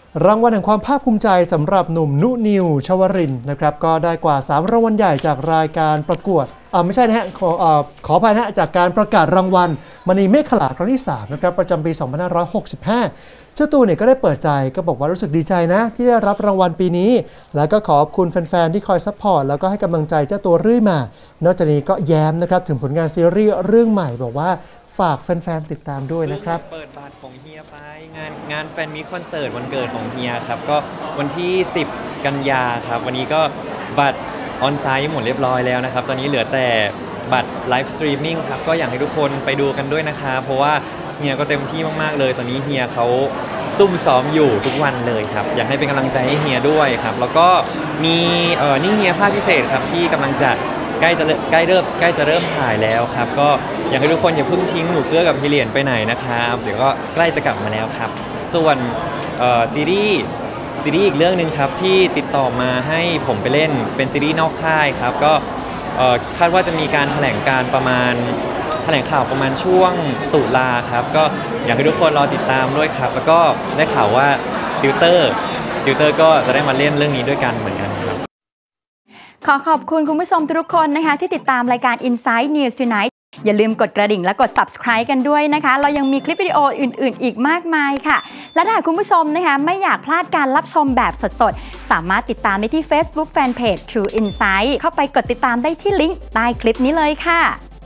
รางวัลแห่งความภาคภูมิใจสำหรับหนุ่มนุนิวชวรินทร์นะครับก็ได้กว่า3รางวัลใหญ่จากรายการประกวดไม่ใช่นะฮะขออภัยนะฮะจากการประกาศรางวัลมณีเมฆขลาครั้งที่3นะครับประจำปี 2565 เจ้าตัวเนี่ยก็ได้เปิดใจก็บอกว่ารู้สึกดีใจนะที่ได้รับรางวัลปีนี้แล้วก็ขอบคุณแฟนๆที่คอยซัพพอร์ตแล้วก็ให้กำลังใจเจ้าตัวเรื่อยมานอกจากนี้ก็แย้มนะครับถึงผลงานซีรีส์เรื่องใหม่บอกว่าฝากแฟนๆติดตามด้วยนะครับเปิดบัตรของเฮียไปงานแฟนมีคอนเสิร์ตวันเกิดของเฮียครับก็วันที่10กันยาครับวันนี้ก็บัตรออนไซต์หมดเรียบร้อยแล้วนะครับตอนนี้เหลือแต่บัตรไลฟ์สตรีมมิ่งครับก็อยากให้ทุกคนไปดูกันด้วยนะครับเพราะว่าเฮียก็เต็มที่มากๆเลยตอนนี้เฮียเขาซุ่มซ้อมอยู่ทุกวันเลยครับอยากให้เป็นกำลังใจให้เฮียด้วยครับแล้วก็มีนี่เฮียภาคพิเศษครับที่กำลังจะใกล้จะเริ่มถ่ายแล้วครับก็อยากให้ทุกคนอย่าเพิ่งทิ้งหนูเกื้อกับฮิเลียนไปไหนนะครับเดี๋ยวก็ใกล้จะกลับมาแล้วครับส่วนซีรีส์อีกเรื่องนึงครับที่ติดต่อมาให้ผมไปเล่นเป็นซีรีส์นอกค่ายครับก็คาดว่าจะมีการแถลงข่าวประมาณช่วงตุลาครับก็อยากให้ทุกคนรอติดตามด้วยครับแล้วก็ได้ข่าวว่าติวเตอร์ก็จะได้มาเล่นเรื่องนี้ด้วยกันเหมือนกันครับขอขอบคุณคุณผู้ชมทุกคนนะคะที่ติดตามรายการ Inside News Tonight อย่าลืมกดกระดิ่งและกด Subscribe กันด้วยนะคะเรายังมีคลิปวิดีโออื่นๆอีกมากมายค่ะและถ้าคุณผู้ชมนะคะไม่อยากพลาดการรับชมแบบสดๆสามารถติดตามได้ที่ Facebook Fanpage True Insight เข้าไปกดติดตามได้ที่ลิงก์ใต้คลิปนี้เลยค่ะ